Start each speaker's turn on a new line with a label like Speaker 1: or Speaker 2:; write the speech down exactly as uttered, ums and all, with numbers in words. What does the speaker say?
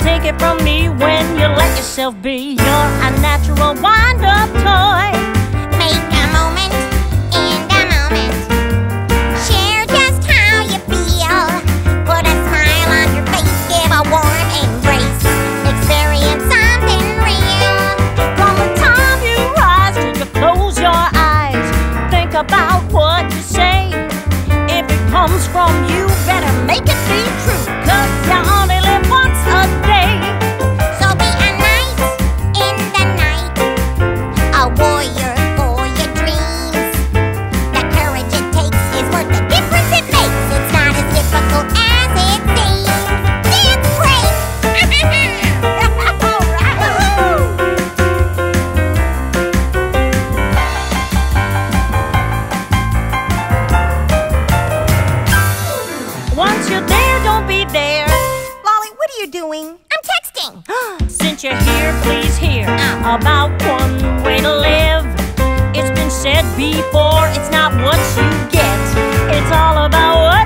Speaker 1: take it from me when you let yourself be. You're a natural wind-up toy.
Speaker 2: Make a moment in the moment. Share just how you feel. Put a smile on your face. Give a warm embrace. Experience something real.
Speaker 1: From the time you rise till you close your eyes, think about what you say. If it comes from you, better make it be true, 'cause you only live once a day.
Speaker 2: So be a knight in the night, a warrior for your dreams. The courage it takes is worth the difference it makes. It's not as difficult as it seems. Dance break! All right.
Speaker 1: Once you're there, don't be there.
Speaker 2: Lolly, what are you doing? I'm texting.
Speaker 1: Since you're here, please hear about one way to live. It's been said before, it's not what you get, it's all about what